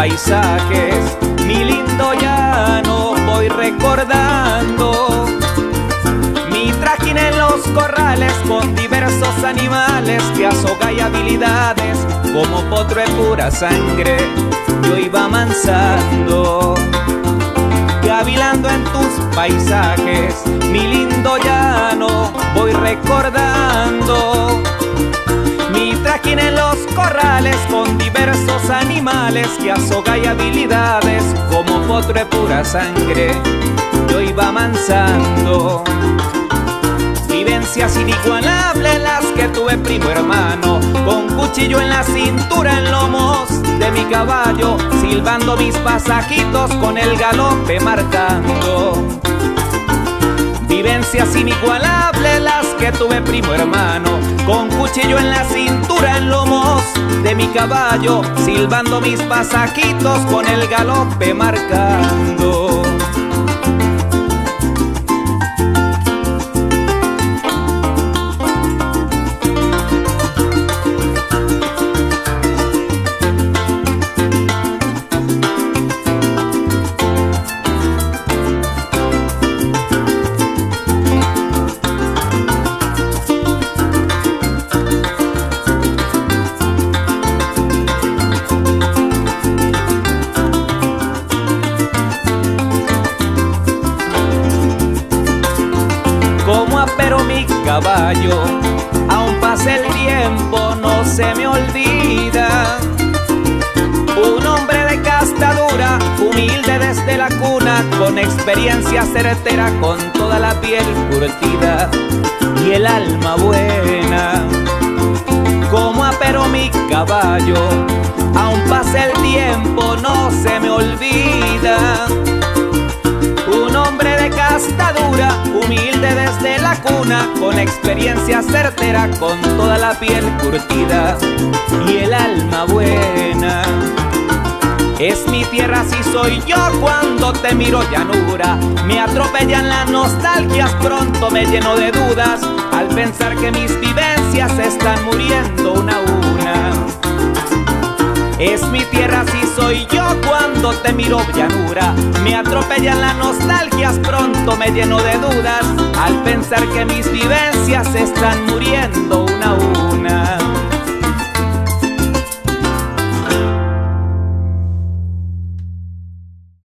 paisajes, mi lindo llano voy recordando. Mi trajín en los corrales con diversos animales que a soga y habilidades, como potro de pura sangre, yo iba amansando. Gavilando en tus paisajes, mi lindo llano voy recordando. Mi trajín en los corrales con diversos animales que a soga y habilidades, como potro de pura sangre, yo iba amansando. Vivencias inigualables las que tuve, primo hermano, con cuchillo en la cintura, en lomos de mi caballo, silbando mis pasajitos con el galope marcando. Vivencias inigualables las que tuve, primo hermano, con cuchillo en la cintura, en lomos de mi caballo, silbando mis pasajitos con el galope marcando. Como apero mi caballo, aún pase el tiempo, no se me olvida. Un hombre de casta dura, humilde desde la cuna, con experiencia certera, con toda la piel curtida y el alma buena. Como apero mi caballo, aún pase el tiempo, no se me olvida. Un hombre de casta dura, humilde desde la cuna, con experiencia certera, con toda la piel curtida y el alma buena. Es mi tierra, si soy yo cuando te miro, llanura. Me atropellan las nostalgias, pronto me lleno de dudas al pensar que mis vivencias están muriendo una a una. Es mi tierra, si soy yo cuando te miro, llanura. Me atropellan las nostalgias, pronto me lleno de dudas al pensar que mis vivencias están muriendo una a una.